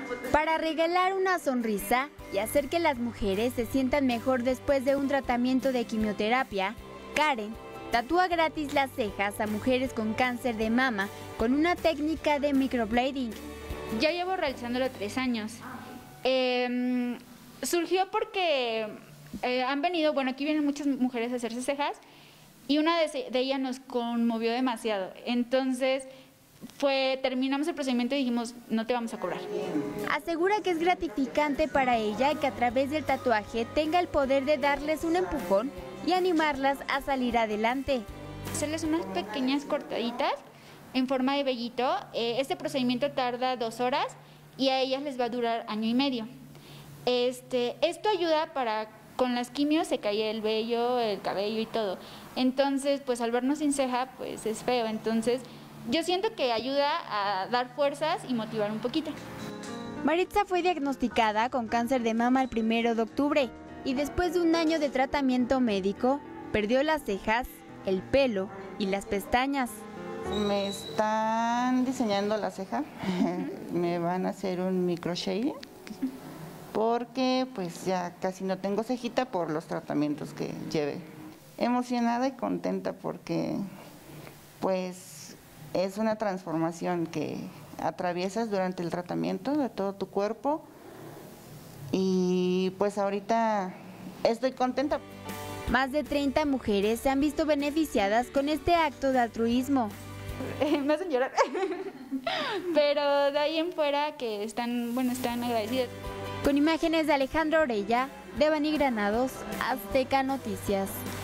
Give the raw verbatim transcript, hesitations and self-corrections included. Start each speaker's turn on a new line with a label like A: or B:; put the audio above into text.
A: Para regalar una sonrisa y hacer que las mujeres se sientan mejor después de un tratamiento de quimioterapia, Karen tatúa gratis las cejas a mujeres con cáncer de mama con una técnica de microblading.
B: Ya llevo realizándolo tres años. Eh, surgió porque eh, han venido, bueno, aquí vienen muchas mujeres a hacerse cejas y una de, de ellas nos conmovió demasiado. Entonces, fue, terminamos el procedimiento y dijimos, no te vamos a cobrar.
A: Asegura que es gratificante para ella que a través del tatuaje tenga el poder de darles un empujón y animarlas a salir adelante.
B: Hacerles unas pequeñas cortaditas en forma de vellito. Eh, este procedimiento tarda dos horas y a ellas les va a durar año y medio. Este, esto ayuda para, con las quimios se cae el vello, el cabello y todo. Entonces, pues al vernos sin ceja, pues es feo. Entonces, yo siento que ayuda a dar fuerzas y motivar un poquito.
A: Maritza fue diagnosticada con cáncer de mama el primero de octubre y después de un año de tratamiento médico, perdió las cejas, el pelo y las pestañas.
C: Me están diseñando la ceja, me van a hacer un microshading porque pues ya casi no tengo cejita por los tratamientos que llevé. Emocionada y contenta porque pues es una transformación que atraviesas durante el tratamiento de todo tu cuerpo y pues ahorita estoy contenta.
A: Más de treinta mujeres se han visto beneficiadas con este acto de altruismo.
B: Me hacen llorar, pero de ahí en fuera que están, bueno, están agradecidas.
A: Con imágenes de Alejandra Orella, Devani Granados, Azteca Noticias.